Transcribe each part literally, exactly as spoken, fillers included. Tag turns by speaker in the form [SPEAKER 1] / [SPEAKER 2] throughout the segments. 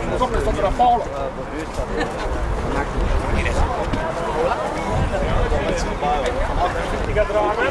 [SPEAKER 1] Toch is dat er een Paul. Ik ga er aan.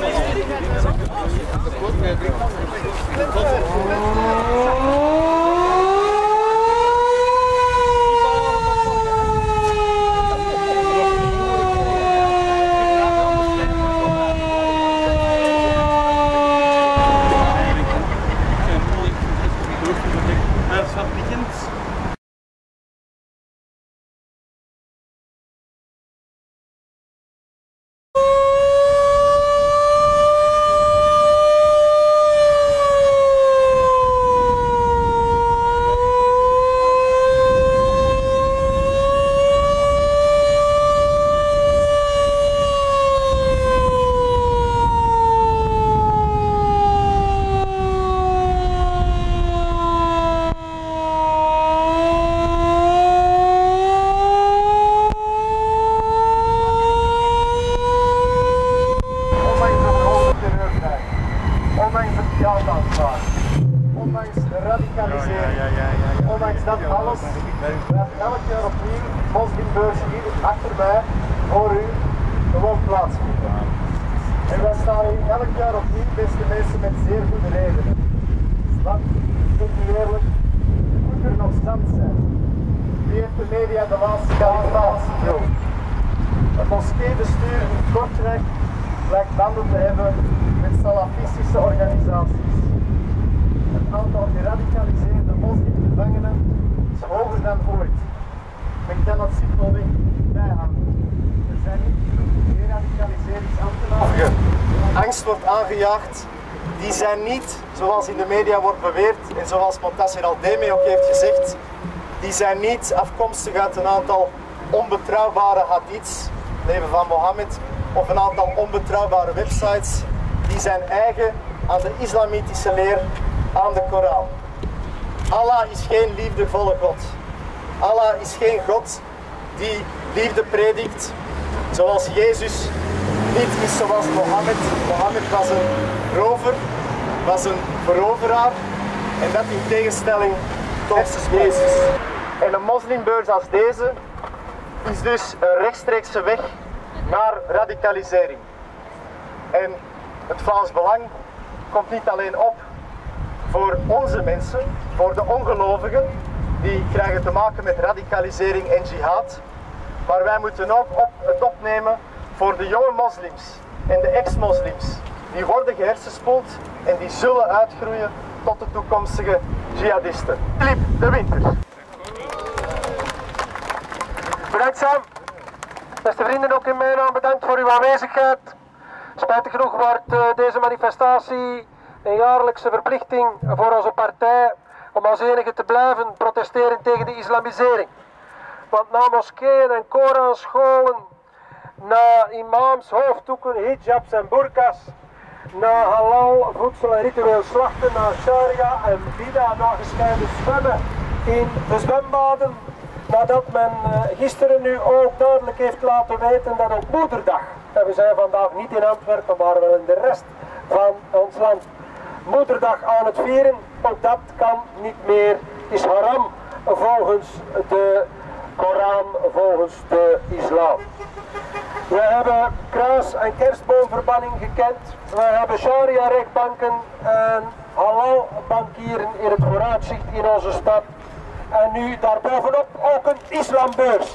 [SPEAKER 1] Ondanks de radicalisering, ja, ja, ja, ja. Ondanks dat alles, blijft elk jaar opnieuw moslimbeurs hier achter mij, voor u, gewoon plaatsvinden. En wij staan hier elk jaar opnieuw, beste mensen, met zeer goede redenen. Zwak, cultureel, moet er nog stand zijn. Wie heeft de media de laatste kalifatie gehuld? Het moskeebestuur in Kortrijk lijkt banden te hebben met salafistische organisaties. Het aantal geradicaliseerde moslimgevangenen is hoger dan ooit. Men kan dat simpelweg bijhouden. Er zijn niet genoeg deradicaliseringsambtenaren. Angst wordt aangejaagd. Die zijn niet, zoals in de media wordt beweerd en zoals Montasser al-Demi ook heeft gezegd, die zijn niet afkomstig uit een aantal onbetrouwbare hadiths, leven van Mohammed, of een aantal onbetrouwbare websites. Die zijn eigen aan de islamitische leer, aan de Koran. Allah is geen liefdevolle God. Allah is geen God die liefde predikt zoals Jezus niet is zoals Mohammed. Mohammed was een rover, was een veroveraar en dat in tegenstelling tot Jezus. En een moslimbeurs als deze is dus een rechtstreekse weg naar radicalisering. En het Vlaams Belang komt niet alleen op voor onze mensen, voor de ongelovigen, die krijgen te maken met radicalisering en jihad, maar wij moeten ook op het opnemen voor de jonge moslims en de ex-moslims. Die worden gehersenspoeld en die zullen uitgroeien tot de toekomstige jihadisten. Filip de Winter.
[SPEAKER 2] Bedankt Sam. Beste vrienden, ook in mijn naam bedankt voor uw aanwezigheid. Spijtig genoeg wordt uh, deze manifestatie een jaarlijkse verplichting voor onze partij om als enige te blijven protesteren tegen de islamisering. Want na moskeeën en Koranscholen, na imams, hoofddoeken, hijabs en burkas, na halal, voedsel en ritueel slachten, na sharia en bida, na gescheiden zwemmen in de zwembaden, nadat men uh, gisteren nu ook duidelijk heeft laten weten dat op Moederdag, en we zijn vandaag niet in Antwerpen, maar wel in de rest van ons land, Moederdag aan het vieren, ook dat kan niet meer, is haram volgens de Koran, volgens de islam. We hebben kruis- en kerstboomverbanning gekend, we hebben sharia-rechtbanken en halal-bankieren in het vooruitzicht in onze stad. En nu daarbovenop ook een islambeurs.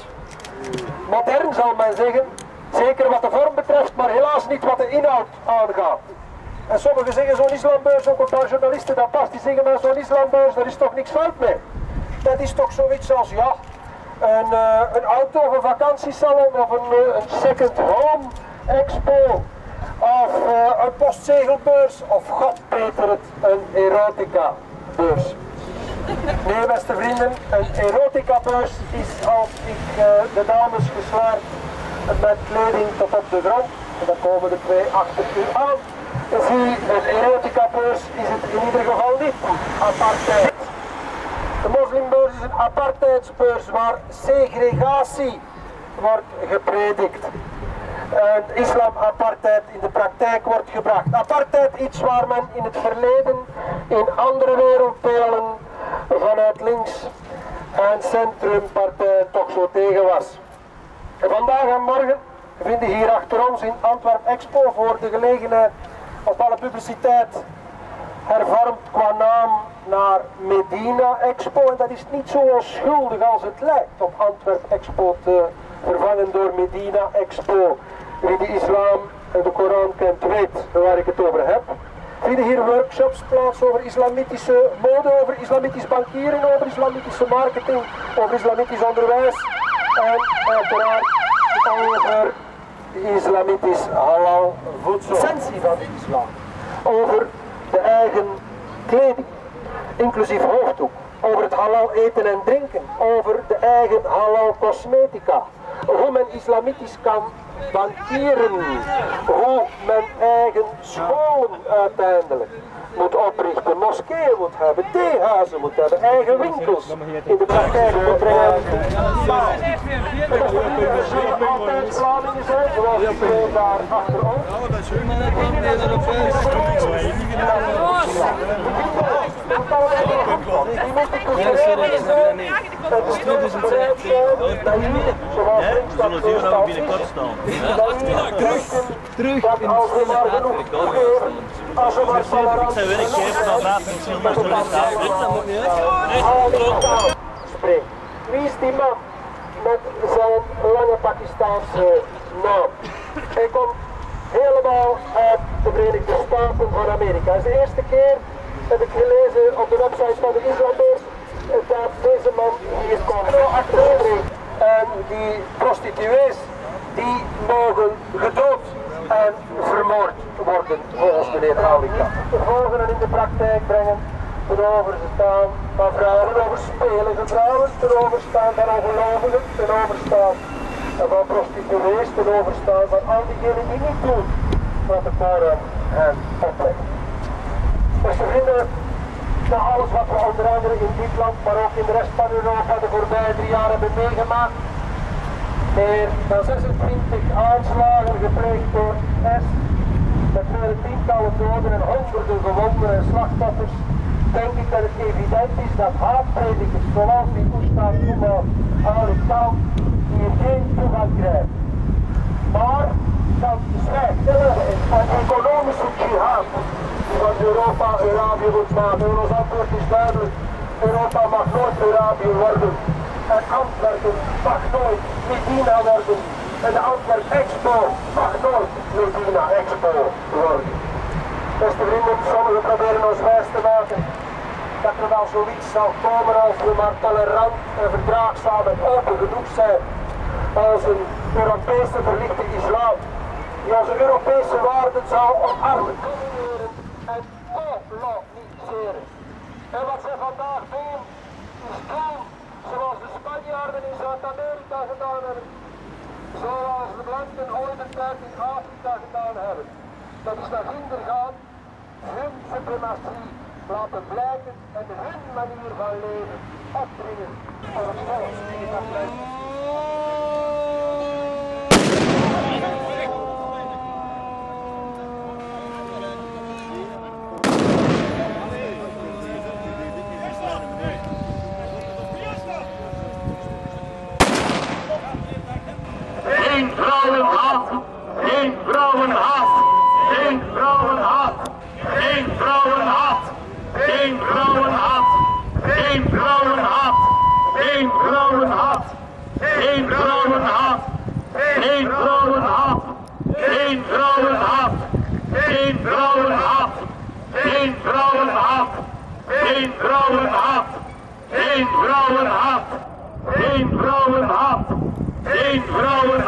[SPEAKER 2] Modern zal men zeggen, zeker wat de vorm betreft, maar helaas niet wat de inhoud aangaat. En sommigen zeggen zo'n islambeurs, ook een paar journalisten dat past, die zeggen maar zo'n islambeurs, daar is toch niks fout mee. Dat is toch zoiets als, ja, een, uh, een auto of een vakantiesalon of een, uh, een second home expo of uh, een postzegelbeurs of god beter het, een erotica beurs. Nee, beste vrienden, een erotica-beurs is als ik uh, de dames geslaard met kleding tot op de grond, en dan komen de twee achter u aan. Zie, een erotica-beurs is het in ieder geval niet apartheid. De moslimbeurs is een apartheidsbeurs waar segregatie wordt gepredikt. En islam-apartheid in de praktijk wordt gebracht. Apartheid, iets waar men in het verleden in andere werelddelen vanuit links en Centrumpartij toch zo tegen was. En vandaag en morgen vinden hier achter ons in Antwerp Expo voor de gelegenheid op alle publiciteit hervormd qua naam naar Medina Expo. En dat is niet zo onschuldig als het lijkt om Antwerp Expo te vervangen door Medina Expo. Wie de islam en de Koran kent weet waar ik het over heb. Vinden hier workshops plaats over islamitische mode, over islamitisch bankieren, over islamitische marketing, over islamitisch onderwijs en uiteraard over islamitisch halal voedsel. Essentie van de islam. Over de eigen kleding, inclusief hoofddoek. Over het halal eten en drinken. Over de eigen halal cosmetica. Hoe men islamitisch kan bankieren. Hoe men eigen scholen uiteindelijk moet oprichten. Moskeeën moet hebben, theehuizen moet hebben, eigen winkels in de praktijk moet brengen. En dat zullen altijd Vlamingen zijn, zoals de twee daar achter ons. Die moeten cultureel zijn, dat is tweeduizend zeventien, dat jullie, zoals Brinkstad voorstelt, terug, terug in als we maar genoeg geven, als we maar tolerant zijn. Wie is die man met zijn lange Pakistaanse naam? Hij komt helemaal uit de Verenigde Staten van Amerika. Het is de eerste keer, heb ik gelezen op de website van de Islambeers, dat deze man hier komt. Acteurs en die prostituees, die mogen gedood en vermoord worden, volgens meneer Halika. Te volgen en in de praktijk brengen, ten overstaan van vrouwen, ten overspelen van vrouwen, ten overstaan van ongelovigen, ten overstaan van prostituees, ten overstaan van al diegenen die niet doen wat de Koran hen oplegt. Beste vrienden, na alles wat we onder andere in dit land, maar ook in de rest van Europa de voorbije drie jaar hebben meegemaakt, meer dan zesentwintig aanslagen gepleegd door I S, met vele tientallen doden en honderden gewonden en slachtoffers, denk ik dat het evident is dat haatpredikers zoals die Ustad Umar Ali Khan hier geen toegang krijgen. Maar dat zwijgt een economische jihad die van Europa Arabië moet maken. En ons antwoord is duidelijk, Europa mag nooit Arabië worden. En Antwerpen mag nooit Medina worden. En de Antwerp Expo mag nooit Medina Expo worden. Beste vrienden, sommigen proberen ons wijs te maken dat er wel zoiets zal komen als we maar tolerant en verdraagzaam en open genoeg zijn als een Europese verlichte islam die onze Europese waarden zal omarmen en koloniseren. En wat zij vandaag doen is doen zoals de Spanjaarden in Zuid-Amerika gedaan hebben, zoals de blanken ooit een tijd in Afrika gedaan hebben. Dat is naar hinder gaan, hun suprematie laten blijken en hun manier van leven opdringen voor het volk in dat land.
[SPEAKER 3] Geen vrouwenhaat, geen vrouwenhaat, geen vrouwenhaat, geen vrouwenhaat, geen vrouwenhaat, geen vrouwenhaat, geen vrouwenhaat, geen vrouwenhaat, geen vrouwenhaat, geen vrouwenhaat, geen vrouwenhaat, geen vrouwenhaat, geen vrouwenhaat, geen vrouwenhaat, geen vrouwenhaat, geen vrouwenhaat.